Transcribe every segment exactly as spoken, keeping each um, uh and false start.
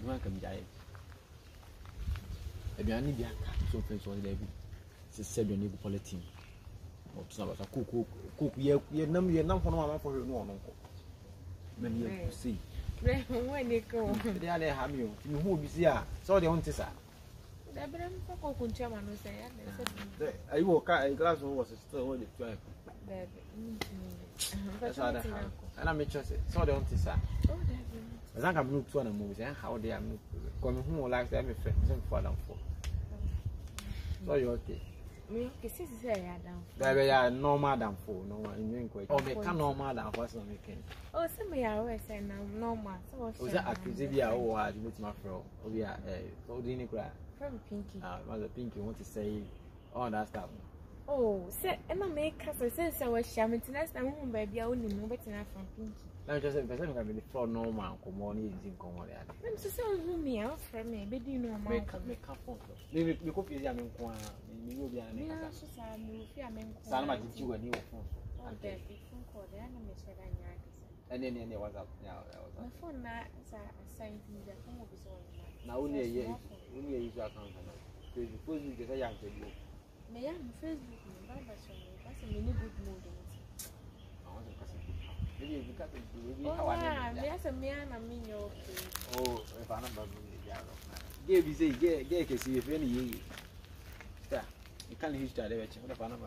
no can die. A granny be a cat, so face on the said your neighbor politin. Or some of a cook, cook, ye, ye, number, ye, number one for your no uncle. Many you see. When they go, they are there, have you? You who be here, so they want to say. I woke a glass was still on the drive. And I make sure so they want to say. As I can look to an movie, how they are coming home like them if I'm for them for. So you're okay. Me, this is very down. They are normal than four, no one in quite. Oh, they can normal than what's on weekend. Oh, some are always saying normal. So was that Activia or I with my fro? Oh, yeah, so didn't cry. From Pinky. Ah, Mother Pinky want to say all that stuff. Oh, say, Emma make us a sense I was shamming to next time, baby. I only know better from Pinky. Now, just a person can be the floor normal, come on, is in common. I'm so sorry, me out from me, but you know, make up, make up. Maybe you could be a man, you will be an answer. Salma did you a new phone. And then there was up now. My phone is a sign to the phone of his own. Now, only a year, only a user account. Suppose you get a young baby. May I Facebook? That's a mini good mood. Maybe you got it. Oh, yes, a man, I mean, you're okay. Oh, if I remember, give you say, get, get, get, see if any year. You can't use that. What if I remember?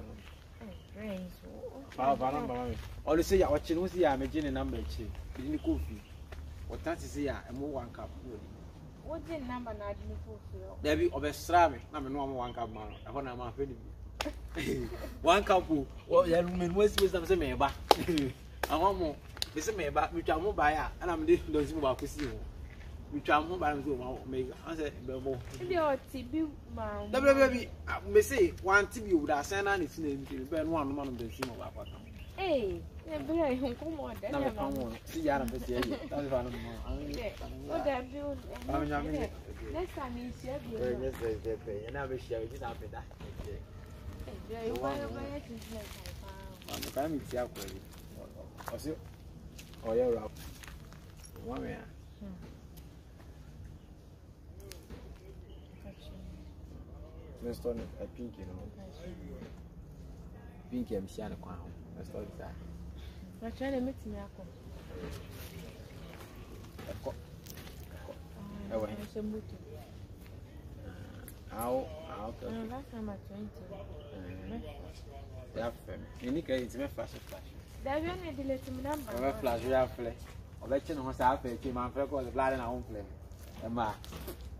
Oh, or say, I watch you see, I'm a gin number. You need coffee. What that is here, and more one cup. What's the number? Not in the coffee. There be of a strawberry. I'm no one cup. I want to have one cup. Well, young men, what's wisdom? Say, me back. I want more. This is me back. We can move by, and I'm doing those who are with you. We can move by and go. Make answer. The baby, may say one T V would have sent on its name to burn one man of the scene of our family. Hey, very come on. Never come on. See, I'm a say, that's one of them. Next time you share, and I will share it after that. I'm coming to see. Oh, you're up. One man. Let's turn it a pink, you know. Pink and Sienna Crown. Let's start that. I'm trying to meet me. How, how, last time I twenty. You need to get flash flash. There is a delete number. Flash, you have play. I'll let you know what's happening. I'm going to play the blood in our own play. Emma.